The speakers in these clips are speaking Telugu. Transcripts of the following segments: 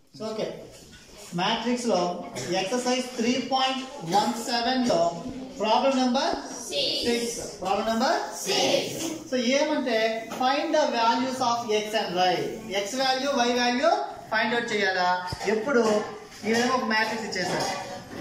ఓకే మ్యాట్రిక్స్ లో ఎక్సర్సైజ్ 3.17 లో problem number 6 problem number 6 so ఏమంటే find the values of x and y x value y value find out చేయాలా ఎప్పుడు ఈ విధంగా ఒక మ్యాట్రిక్స్ ఇచ్చేసారు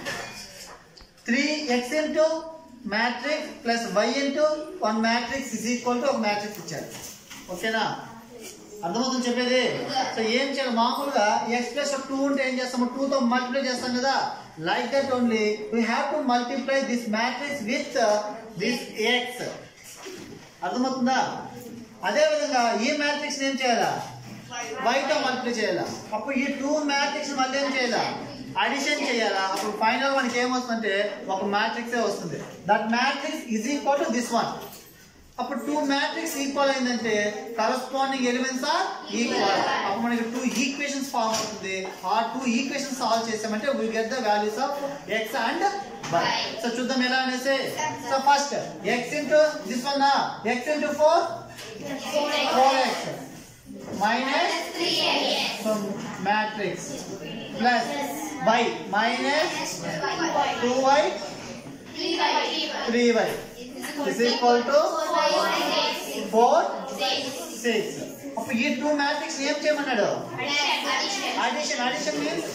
3x into matrix plus y into one matrix is equal to ఒక మ్యాట్రిక్స్ ఇచ్చారు ఓకేనా అర్థమవుతుంది చెప్పేది సో ఏం చేయాలి మామూలుగా x plus 2 ఉంటే ఏం చేస్తాము 2 తో మల్టిప్లై చేస్తాం కదా like that only we have to multiply this matrix with this x అర్థమవుతుందా అదే విధంగా ఈ మ్యాట్రిక్స్ ఏం చేయాలా y తో మల్టిప్లై చేయాలా అప్పుడు ఈ 2 మ్యాట్రిక్స్ మళ్ళీ ఏం చేయాలా అడిషన్ చేయాలా అప్పుడు ఫైనల్ మనకి ఏమొస్తుందంటే ఒక మ్యాట్రిక్సే వస్తుంది that matrix is equal to this one అప్పుడు 2 మ్యాట్రిక్స్ ఈక్వల్ అయిందంటే కరస్పాండింగ్ ఎలిమెంట్స్ ఆర్ ఈక్వల్ అప్పుడు మనకి 2 ఈక్వేషన్స్ ఫార్మ్ అవుతుంది ఆ 2 ఈక్వేషన్స్ సాల్వ్ చేసామంటే we get the values of x and y so చూద్దాం ఎలా అనేసి so first x into this one x into 4x minus 3x so matrix plus y minus 2y 3y is equal to 4 6 అప్పుడు ఈ 2 మ్యాట్రిక్స్ ఏం చేయమన్నాడు అడిషన్ మీన్స్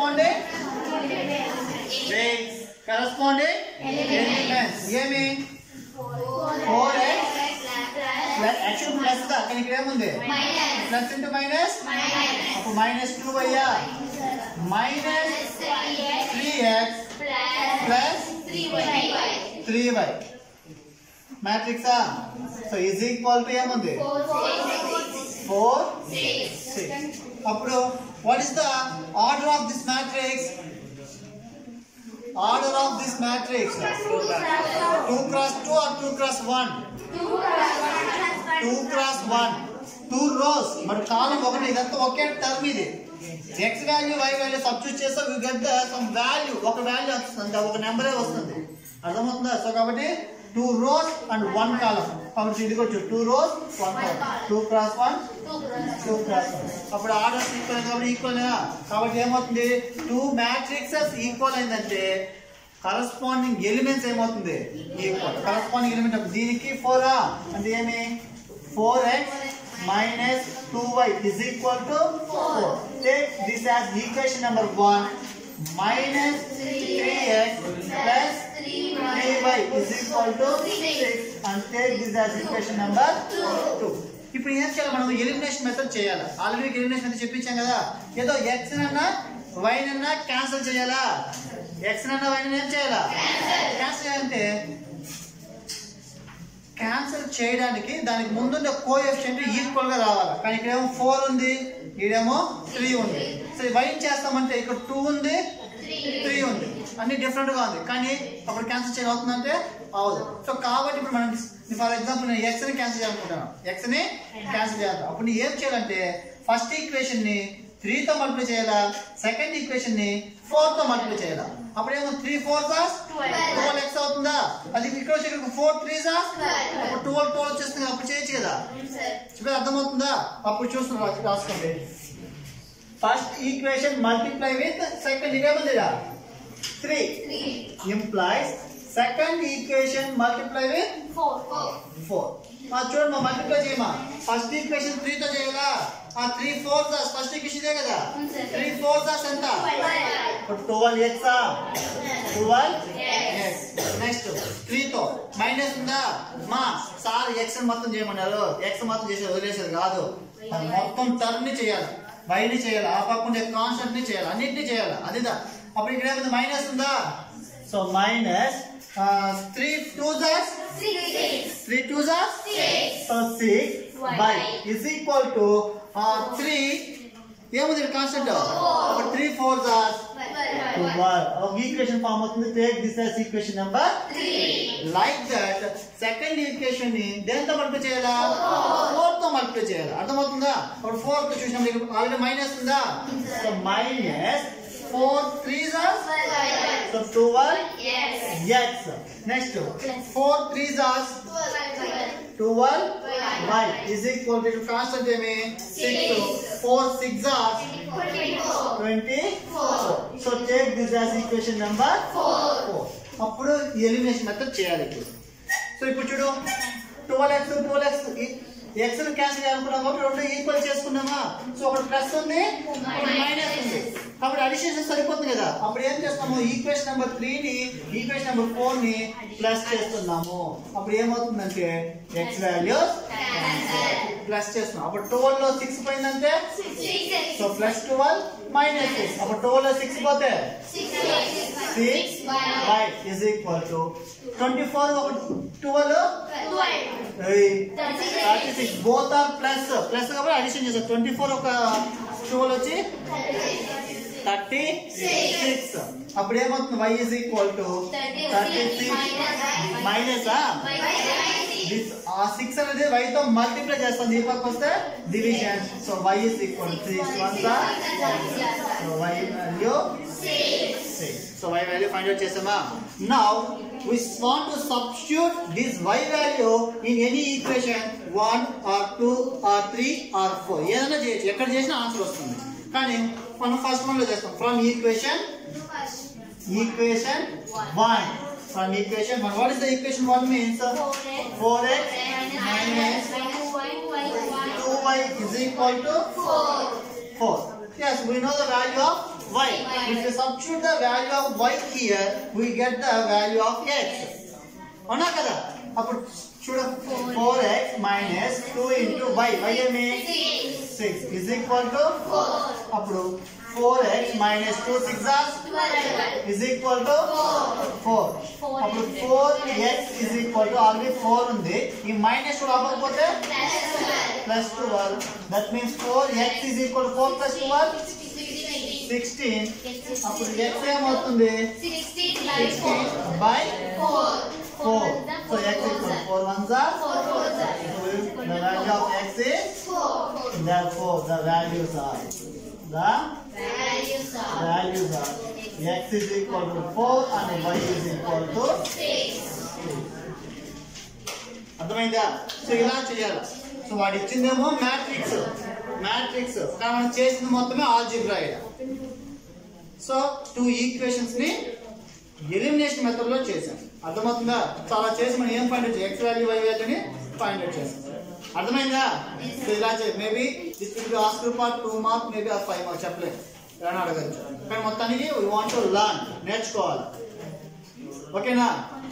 కరస్పాండింగ్ ఎలిమెంట్స్ ఏమి 4x యాక్చువల్ ప్లస్ దా కానీ ఇక్కడ ఏముంది ప్లస్ ఇంటూ మైనస్ అప్పుడు minus 2y minus 3x plus 3y matrix so is equal to ఏముంది 4 6 అప్పుడు what is the order of this matrix order of this matrix 2 cross 2 or 2 cross 1 2 cross 1 2 rows మరి కాలం ఒకటి ఇదంతా ఒకే టర్మ్ ఇది x value y value substitute చేస్తే we get the some value ఒక వాల్యూ వస్తుంది ఒక నెంబరే వస్తుంది అర్థమవుతుందా సో కాబట్టి 2 rows and 1 column కాబట్టి ఇది వచ్చి 2 rows 1 column 2 cross 1 2 cross 1 అప్పుడు ఆర్డర్ ఈక్వల్ కాబట్టి ఈక్వల్ కాబట్టి ఏమవుతుంది 2 మ్యాట్రిక్సెస్ ఈక్వల్ అయిందంటే కరస్పాండింగ్ ఎలిమెంట్స్ ఏమవుతుంది ఈక్వల్ కరస్పాండింగ్ ఎలిమెంట్ దీనికి 4 అంటే ఏమి 4x minus 2y is equal to 4 take this as equation number 1 minus 3x plus 3y is equal to 6 and take this as equation number 2 ఇప్పుడు ఏం చేయాలి మనం ఎలిమినేషన్ మెథడ్ చేయాలి ఆల్రెడీ ఎలిమినేషన్ మెథడ్ చెప్పించాం కదా ఏదో x నన్నా y నన్నా క్యాన్సిల్ చేయాలా x నన్నా y నన్నా ఏం చేయాలా క్యాన్సిల్ చేయాలంటే క్యాన్సిల్ చేయడానికి దానికి ముందున్న కోఎఫిషియంట్ ఈక్వల్ గా రావాలి కానీ ఇక్కడేమో 4 ఉంది ఇక్కడేమో 3 ఉంది సో y చేస్తామంటే ఇక్కడ 2 ఉంది 3 ఉంది అన్ని డిఫరెంట్ గా ఉంది కానీ అప్పుడు క్యాన్సిల్ చేయవుతుందంటే అవదు సో కాబట్టి ఇప్పుడు మనం ఫర్ ఎగ్జాంపుల్ నేను x ని క్యాన్సిల్ చేయాలనుకుంటాను x ని క్యాన్సిల్ చేయాలి అప్పుడు నేను ఏం చేయాలంటే ఫస్ట్ ఈక్వేషన్ ని 3 తో మల్టిప్లై చేయాలా సెకండ్ ఈక్వేషన్ ని 4 తో మల్టిప్లై చేయాలా అప్పుడు ఏమో 3 4s 12x అవుతుందా అది ఇక్కడ వచ్చి 4 3s అప్పుడు 12 వచ్చేస్తుంది అప్పుడు చేయొచ్చు కదా చెప్పేది అర్థమవుతుందా అప్పుడు చూస్తున్నా రాసుకోండి first equation multiply with second ఇదేముంది 3 implies second equation multiply with 4 చూడమ్మా మల్టిప్లై చేయమా ఫస్ట్ ఈక్వేషన్ 3 తో చేయాలా ఆ 3 4s ఫస్ట్ ఈక్వేషన్ ఇదే కదా 3 4s ఎంత 12x 12x నెక్స్ట్ 3 తో మైనస్ ఉందా మా సార్ x మొత్తం చేయమన్నారు x మొత్తం చేసి వదిలేసేది కాదు మొత్తం టర్మ్ ని చేయాలి y ని చేయాలి ఆ పక్కన కాన్స్టెంట్ ని చేయాలి అన్నిటిని చేయాలి అదిదా అప్పుడు ఇక్కడ ఏమైంది మైనస్ ఉందా so minus 3 2s 3 2s 6 so 6 by is equal to 3 ఏముంది కాన్స్టెంట్ 3 4s 12 ఈక్వేషన్ ఫార్మ్ అవుతుంది take this as equation number 3 like that second equation ని దేంతో మల్టిప్లై చేయాలా 4 తో మల్టిప్లై చేయాలి అర్థమవుతుందా ఇప్పుడు 4 తో చూసినప్పుడు ఆల్రెడీ మైనస్ ఉందా so minus 4 3s are so 12x next 4 3s are 12y is equal to constant emi 6 4 6 are 24 24. So take this as equation number 4. అప్పుడు ఎలిమినేషన్ మెథడ్ చేయాలి ఇప్పుడు. సో ఇప్పుడు చూడు 12x x ని క్యాన్సిల్ చేయాలనుకున్నాం కాబట్టి రెండు ఈక్వల్ చేసుకున్నామా. సో ఒకటి ప్లస్ ఉంది ఒకటి మైనస్ ఉంది కాబట్టి అడిషన్ చేస్తే సరిపోతుంది కదా. అప్పుడు ఏం చేస్తాము ఈక్వేషన్ నెంబర్ 3 ని ఈక్వేషన్ నెంబర్ 4 ని ప్లస్ చేస్తున్నాము. అప్పుడు ఏమవుతుందంటే x వాల్యూస్ ప్లస్ చేస్తున్నాం. అప్పుడు 12 లో 6 పోయిందంటే సో ప్లస్ 12 మైనస్ 6. అప్పుడు 12 లో 6 పోతే 6y is equal to 24 12 36. both are plus కాబట్టి అడిషన్ చేస్తాం. 24 ఒక 12 వచ్చి 36. అప్పుడు ఏమవుతుంది y is equal to 36 minus ఆ 6 అనేది y తో మల్టిప్లై చేస్తాం. ఈ పక్క వస్తే division. So y is equal to 3 1 so y value 6. So y value find out chesama. Now we want to substitute this y value in any equation 1 or 2 or 3 or 4. ఏదైనా చేయొచ్చు, ఎక్కడ చేసినా ఆన్సర్ వస్తుంది. కానీ మనం ఫస్ట్ వన్ లో చేస్తాం. From equation 1. From equation 1. What is the equation 1 means? 4x minus 2y is equal to 4. Yes, we know the value of y. If we substitute the value of y here, we get the value of x. అవునా కదా. అప్పుడు చూడ 4x minus 2 into y ఏమి 6 is equal to 4. అప్పుడు 4x minus 2 6 is equal to 4. అప్పుడు 4x is equal to already 4 ఉంది. ఈ మైనస్ కూడా అవ్వకపోతే plus 12. That means 4x is equal to 4 plus 12 16. అప్పుడు x ఏమవుతుంది 16 by 4. So x equal 4 ones are 4 4s are. The value of x is 4. Therefore the values are x is equal to 4 and y is equal to 6. అర్థమైందా. సో ఇలా చేయాలి. సో వాడు ఇచ్చిందేమో మ్యాట్రిక్స్ కానీ మనం చేసింది మొత్తమే ఆల్జీబ్రా. సో 2 ఈక్వేషన్స్ ని ఎలిమినేషన్ మెథడ్ లో చేసాం. అర్థమవుతుందా. సో అలా చేసి మనం ఏం ఫైండ్ అవుట్ చేయాలి, ఎక్స్ వాల్యూ వై వాల్యూని ఫైండ్ అవుట్ చేస్తాం. అర్థమైందా. సో ఇలా చేయాలి. Maybe this will be asked for 2 mark maybe 5 mark చెప్పలేదు, ఎలా అడగచ్చు. కానీ మొత్తానికి వీ వాంట్ టు లర్న్, నేర్చుకోవాలి. ఓకేనా.